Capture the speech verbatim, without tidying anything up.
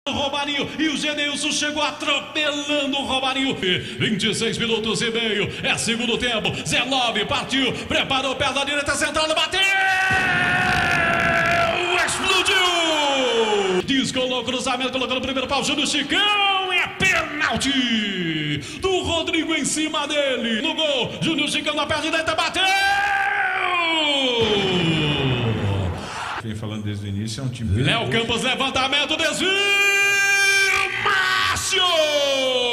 Romarinho e o Gedeilson chegou atropelando o Romarinho. vinte e seis minutos e meio, é segundo tempo. Zé Love partiu, preparou perna direita central, bateu! Explodiu! Descolou o cruzamento, colocando o primeiro pau. Júnior Chicão, é pênalti do Rodrigo em cima dele. No gol, Júnior Chicão na perna direita, bateu! Vem falando desde o início, é um time. Léo Campos, levantamento, desvio! Márcio!